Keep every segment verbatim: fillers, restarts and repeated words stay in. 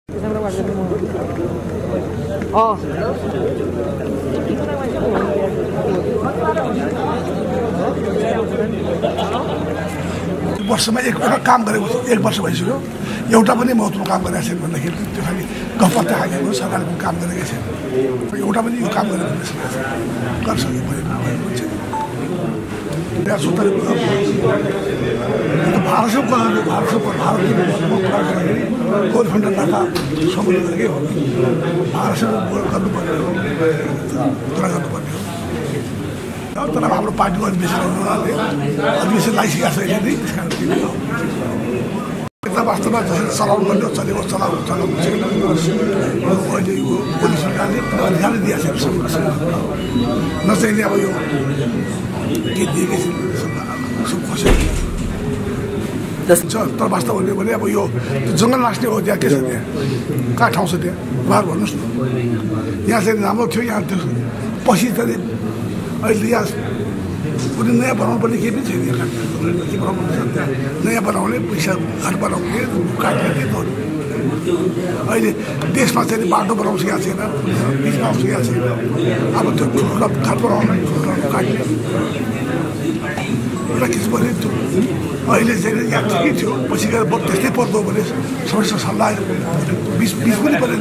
वर्षमा एक एउटा काम गरेको एक वर्ष भइसक्यो एउटा पनि महत्त्वपूर्ण काम गरेको छैन भन्दाखेरि त्यो खालि गफपत्ता खाएको सरकारले काम गरेकै छैन एउटा पनि यो काम गरेको गर्छ भारतसँग भारत भारतको कुरा गर्दाखेरि गोल्ड फन्ड नाता सम्बोधन गरेकै हो भारतसँग गर्नुपर्ने हो कुरा गर्नुपर्ने हो तर हाम्रो पार्टीको अधिवेशन हुनाले अधिवेशन लागिसकेको छ अहिले त्यस कारण यता वास्तवमा जसरी चलाउनु पर्ने चलेको चलाउ चलाउनु छैन अहिले यो मोदी सरकारले अधिकार दिएको छ नचाहिने अब यो के दिएकै छ तर वास्तव भन्यो भने अब यो जङ्गल नाच्ने हो त्यहाँ के छ त्यहाँ कहाँ ठाउँ छ त्यहाँ उहाँहरू भन्नुहोस् न यहाँ चाहिँ राम्रो थियो यहाँ त्यो पछि चाहिँ अहिले यहाँ कुनै नयाँ बनाउनु पर्ने केही पनि छैन के बनाउनु पर्छ नयाँ बनाउने पैसा घर बनाउने काट्ने के गर्नु अहिले देशमा चाहिँ बाटो बनाउनु सकेको छैन बिच बनाउनु सकेको छैन अब त्यो ठुल्ठुलो घर बनाउनु ठुल्ठुलो काट्ने एउटा किसिम भने त्यो अहिले चाहिँ यहाँ ठिकै थियो पछि गएर त्यस्तै पर्दो भने समस्या सल्लाह बिच बिच पनि पऱ्यो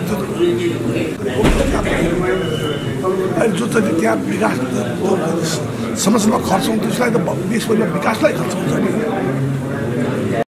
अहिले जो चाहिँ त्यहाँ विकास समस्यामा खर्च हुन्छ त्यसलाई त देशभरिमा विकासलाई खर्च हुन्छ नि